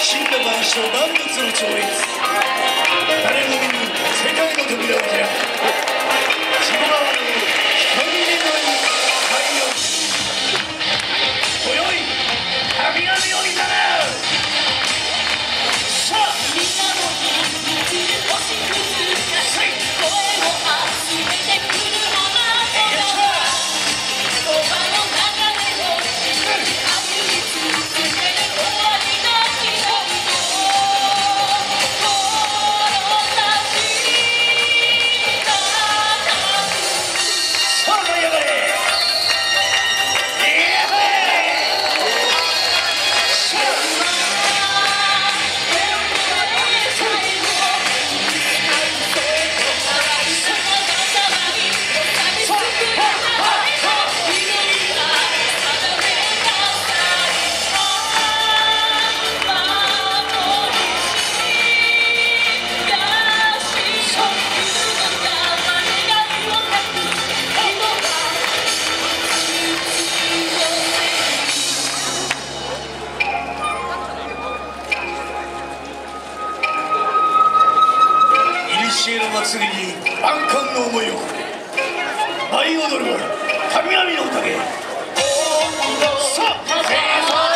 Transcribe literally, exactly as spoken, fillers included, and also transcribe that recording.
神羅万象万物の超越、誰も見ぬ世界の扉を開く、千葉川の光にのい太陽、今宵神々をいざなう。さあみんなの秘密星屑がし声を集めてくる花とか言葉の流れを歩み続ける終わりなき旅の心たちがさあ舞い上がれ。古の祭りに万感の思いを込め舞い踊るは神々の宴。さあ